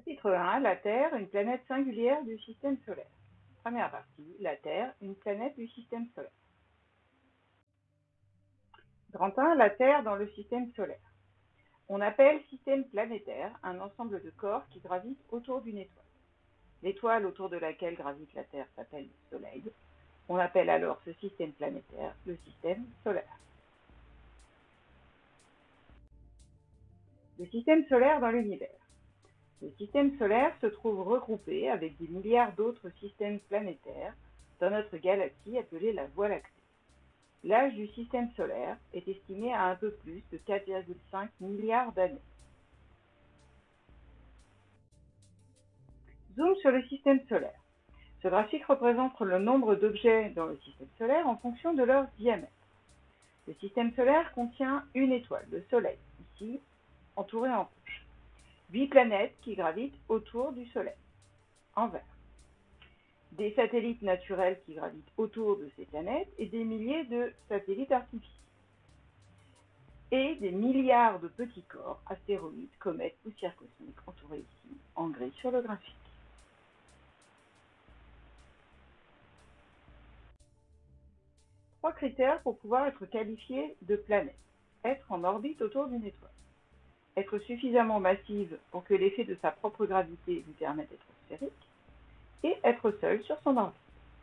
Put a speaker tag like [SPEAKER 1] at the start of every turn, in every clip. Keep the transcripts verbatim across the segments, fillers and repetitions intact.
[SPEAKER 1] Chapitre un. La Terre, une planète singulière du système solaire. Première partie. La Terre, une planète du système solaire. Grand un. La Terre dans le système solaire. On appelle système planétaire un ensemble de corps qui gravitent autour d'une étoile. L'étoile autour de laquelle gravite la Terre s'appelle le Soleil. On appelle alors ce système planétaire le système solaire. Le système solaire dans l'univers. Le système solaire se trouve regroupé avec des milliards d'autres systèmes planétaires dans notre galaxie appelée la Voie lactée. L'âge du système solaire est estimé à un peu plus de quatre virgule cinq milliards d'années. Zoom sur le système solaire. Ce graphique représente le nombre d'objets dans le système solaire en fonction de leur diamètre. Le système solaire contient une étoile, le Soleil, ici entouré en rouge. Huit planètes qui gravitent autour du Soleil, en vert. Des satellites naturels qui gravitent autour de ces planètes et des milliers de satellites artificiels. Et des milliards de petits corps, astéroïdes, comètes, poussières cosmiques, entourés ici en gris sur le graphique. Trois critères pour pouvoir être qualifié de planète. Être en orbite autour d'une étoile. Être suffisamment massive pour que l'effet de sa propre gravité lui permette d'être sphérique. Et être seule sur son orbite.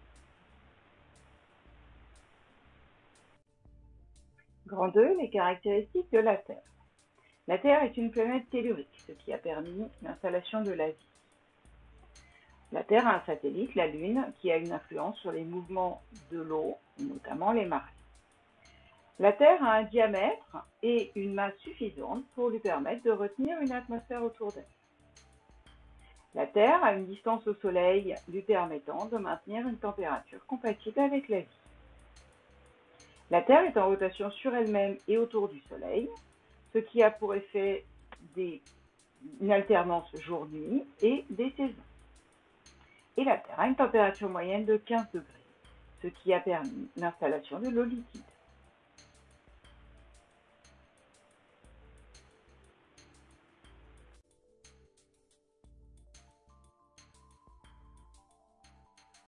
[SPEAKER 1] Grand deux. Les caractéristiques de la Terre. La Terre est une planète tellurique, ce qui a permis l'installation de la vie. La Terre a un satellite, la Lune, qui a une influence sur les mouvements de l'eau, notamment les marées. La Terre a un diamètre et une masse suffisante pour lui permettre de retenir une atmosphère autour d'elle. La Terre a une distance au Soleil lui permettant de maintenir une température compatible avec la vie. La Terre est en rotation sur elle-même et autour du Soleil, ce qui a pour effet des, une alternance jour-nuit et des saisons. Et la Terre a une température moyenne de quinze degrés, ce qui a permis l'installation de l'eau liquide.